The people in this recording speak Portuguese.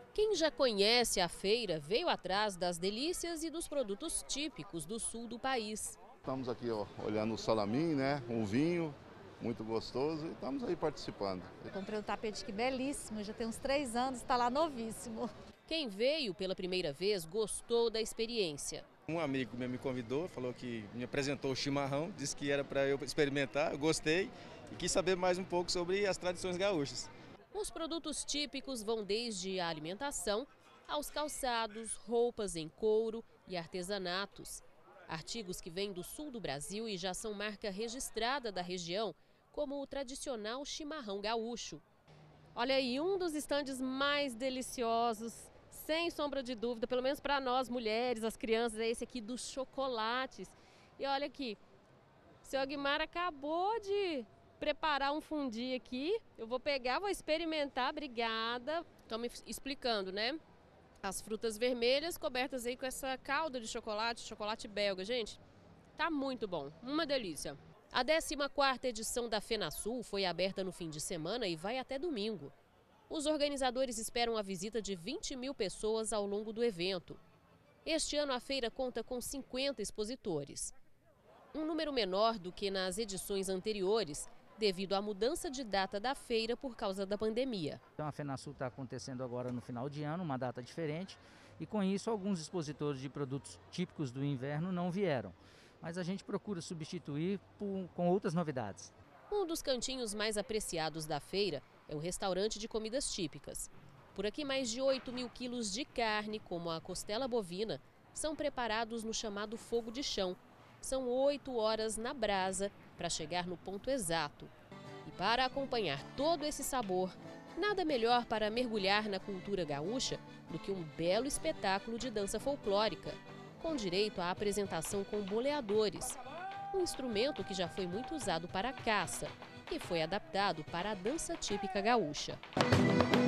Quem já conhece a feira veio atrás das delícias e dos produtos típicos do sul do país. Estamos aqui olhando o salamim, né? Um vinho muito gostoso e estamos aí participando. Eu comprei um tapete que belíssimo, já tem uns 3 anos, está lá novíssimo. Quem veio pela primeira vez gostou da experiência. Um amigo meu me convidou, falou que me apresentou o chimarrão, disse que era para eu experimentar, eu gostei e quis saber mais um pouco sobre as tradições gaúchas. Os produtos típicos vão desde a alimentação aos calçados, roupas em couro e artesanatos. Artigos que vêm do sul do Brasil e já são marca registrada da região, como o tradicional chimarrão gaúcho. Olha aí, um dos estandes mais deliciosos, sem sombra de dúvida, pelo menos para nós mulheres, as crianças, é esse aqui dos chocolates. E olha aqui, o seu Aguimar acabou de preparar um fundi aqui. Eu vou pegar, vou experimentar, obrigada. Estão me explicando, né? As frutas vermelhas cobertas aí com essa calda de chocolate, chocolate belga. Gente, tá muito bom, uma delícia. A 14ª edição da FenaSul foi aberta no fim de semana e vai até domingo. Os organizadores esperam a visita de 20 mil pessoas ao longo do evento. Este ano a feira conta com 50 expositores. Um número menor do que nas edições anteriores, devido à mudança de data da feira por causa da pandemia. Então a FenaSul está acontecendo agora no final de ano, uma data diferente, e com isso alguns expositores de produtos típicos do inverno não vieram. Mas a gente procura substituir com outras novidades. Um dos cantinhos mais apreciados da feira é o restaurante de comidas típicas. Por aqui, mais de 8 mil quilos de carne, como a costela bovina, são preparados no chamado fogo de chão. São 8 horas na brasa para chegar no ponto exato. E para acompanhar todo esse sabor, nada melhor para mergulhar na cultura gaúcha do que um belo espetáculo de dança folclórica, com direito à apresentação com boleadores, um instrumento que já foi muito usado para a caça e foi adaptado para a dança típica gaúcha.